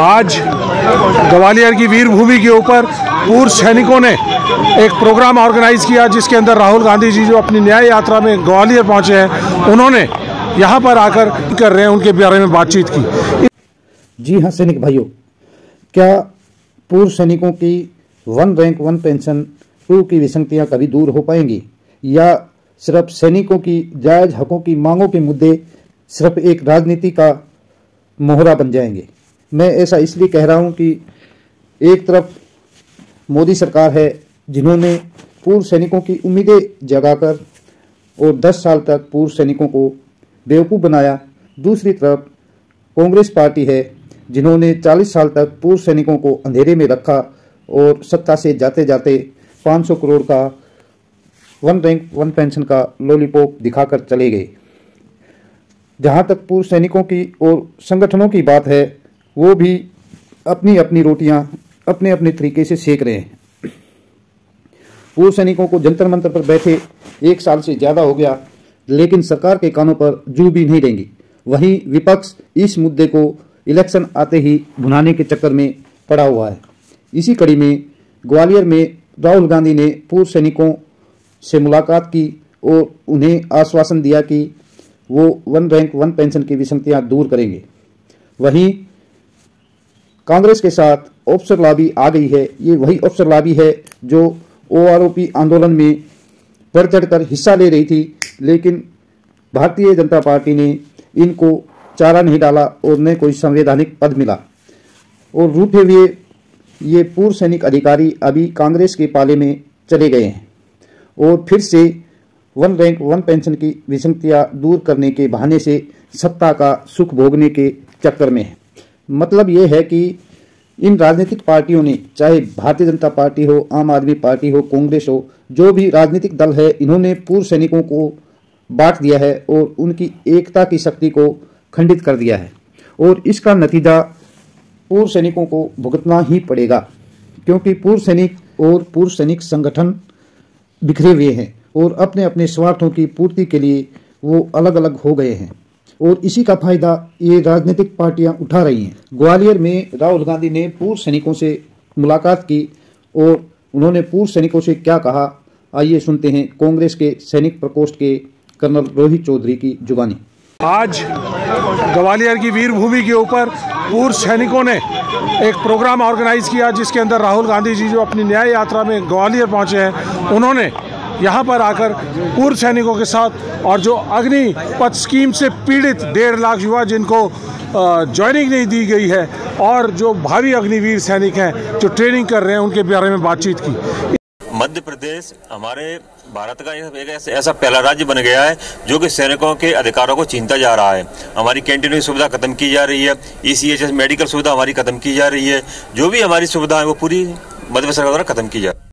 आज ग्वालियर की वीर भूमि के ऊपर पूर्व सैनिकों ने एक प्रोग्राम ऑर्गेनाइज किया, जिसके अंदर राहुल गांधी जी जो अपनी न्याय यात्रा में ग्वालियर पहुंचे हैं, उन्होंने यहां पर आकर कर रहे हैं उनके बारे में बातचीत की। जी हाँ सैनिक भाइयों, क्या पूर्व सैनिकों की वन रैंक वन पेंशन 2 की विसंगतियाँ कभी दूर हो पाएंगी, या सिर्फ सैनिकों की जायज़ हकों की मांगों के मुद्दे सिर्फ एक राजनीति का मोहरा बन जाएंगे? मैं ऐसा इसलिए कह रहा हूं कि एक तरफ मोदी सरकार है जिन्होंने पूर्व सैनिकों की उम्मीदें जगाकर और 10 साल तक पूर्व सैनिकों को बेवकूफ़ बनाया। दूसरी तरफ कांग्रेस पार्टी है जिन्होंने 40 साल तक पूर्व सैनिकों को अंधेरे में रखा और सत्ता से जाते जाते 500 करोड़ का वन रैंक वन पेंशन का लॉलीपॉप दिखाकर चले गए। जहां तक पूर्व सैनिकों की और संगठनों की बात है, वो भी अपनी अपनी रोटियां अपने अपने तरीके से सेक रहे हैं। पूर्व सैनिकों को जंतर मंतर पर बैठे 1 साल से ज़्यादा हो गया, लेकिन सरकार के कानों पर जू भी नहीं देंगी। वहीं विपक्ष इस मुद्दे को इलेक्शन आते ही भुनाने के चक्कर में पड़ा हुआ है। इसी कड़ी में ग्वालियर में राहुल गांधी ने पूर्व सैनिकों से मुलाकात की और उन्हें आश्वासन दिया कि वो वन रैंक वन पेंशन की विसंगतियां दूर करेंगे। वहीं कांग्रेस के साथ ऑफिसर लॉबी आ गई है। ये वही ऑफिसर लॉबी है जो OROP आंदोलन में बढ़ चढ़कर हिस्सा ले रही थी, लेकिन भारतीय जनता पार्टी ने इनको चारा नहीं डाला और न कोई संवैधानिक पद मिला। और रूठे हुए ये पूर्व सैनिक अधिकारी अभी कांग्रेस के पाले में चले गए हैं और फिर से वन रैंक वन पेंशन की विसंगतियां दूर करने के बहाने से सत्ता का सुख भोगने के चक्कर में है। मतलब ये है कि इन राजनीतिक पार्टियों ने, चाहे भारतीय जनता पार्टी हो, आम आदमी पार्टी हो, कांग्रेस हो, जो भी राजनीतिक दल है, इन्होंने पूर्व सैनिकों को बांट दिया है और उनकी एकता की शक्ति को खंडित कर दिया है। और इसका नतीजा पूर्व सैनिकों को भुगतना ही पड़ेगा, क्योंकि पूर्व सैनिक और पूर्व सैनिक संगठन बिखरे हुए हैं और अपने अपने स्वार्थों की पूर्ति के लिए वो अलग अलग हो गए हैं और इसी का फायदा ये राजनीतिक पार्टियां उठा रही हैं। ग्वालियर में राहुल गांधी ने पूर्व सैनिकों से मुलाकात की और उन्होंने पूर्व सैनिकों से क्या कहा, आइए सुनते हैं कांग्रेस के सैनिक प्रकोष्ठ के कर्नल रोहित चौधरी की जुबानी। आज ग्वालियर की वीर भूमि के ऊपर पूर्व सैनिकों ने एक प्रोग्राम ऑर्गेनाइज किया, जिसके अंदर राहुल गांधी जी जो अपनी न्याय यात्रा में ग्वालियर पहुंचे हैं, उन्होंने यहाँ पर आकर पूर्व सैनिकों के साथ और जो अग्निपथ स्कीम से पीड़ित 1.5 लाख युवा जिनको ज्वाइनिंग नहीं दी गई है और जो भावी अग्निवीर सैनिक हैं जो ट्रेनिंग कर रहे हैं, उनके बारे में बातचीत की। मध्य प्रदेश हमारे भारत का एक ऐसा पहला राज्य बन गया है जो कि सैनिकों के अधिकारों को छीनता जा रहा है। हमारी कैंटीन की सुविधा खत्म की जा रही है, ECHS मेडिकल सुविधा हमारी खत्म की जा रही है। जो भी हमारी सुविधा है वो पूरी मध्य प्रदेश सरकार द्वारा खत्म की जा रही है।